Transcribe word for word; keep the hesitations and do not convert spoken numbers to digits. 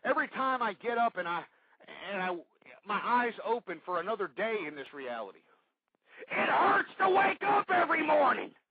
Every time I get up and I and I my eyes open for another day in this reality, it hurts to wake up every morning.